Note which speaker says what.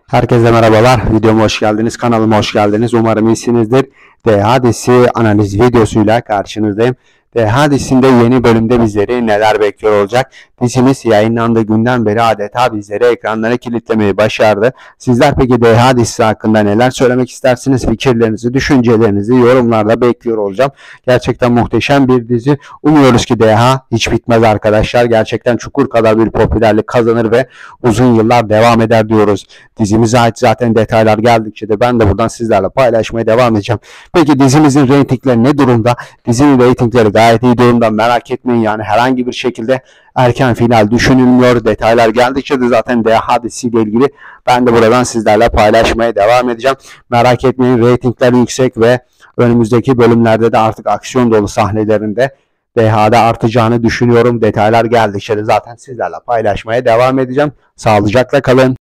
Speaker 1: Herkese merhabalar. Videoma hoş geldiniz. Kanalıma hoş geldiniz. Umarım iyisinizdir. DH dizisi analiz videosuyla karşınızdayım. DH dizisinde yeni bölümde bizleri neler bekliyor olacak? Dizimiz yayınlandığı günden beri adeta bizleri ekranlara kilitlemeyi başardı. Sizler peki DH dizisi hakkında neler söylemek istersiniz? Fikirlerinizi, düşüncelerinizi yorumlarda bekliyor olacağım. Gerçekten muhteşem bir dizi. Umuyoruz ki DH hiç bitmez arkadaşlar. Gerçekten Çukur kadar bir popülerlik kazanır ve uzun yıllar devam eder diyoruz. Dizimize ait zaten detaylar geldikçe de ben de buradan sizlerle paylaşmaya devam edeceğim. Peki dizimizin reytingleri ne durumda? Dizinin reytingleri gayet iyi durumda, merak etmeyin, yani herhangi bir şekilde erken final düşünülmüyor. Detaylar geldikçe de zaten DH dizisiyle ilgili ben de buradan sizlerle paylaşmaya devam edeceğim. Merak etmeyin, reytingler yüksek ve önümüzdeki bölümlerde de artık aksiyon dolu sahnelerinde DH'da artacağını düşünüyorum. Detaylar geldikçe de zaten sizlerle paylaşmaya devam edeceğim. Sağlıcakla kalın.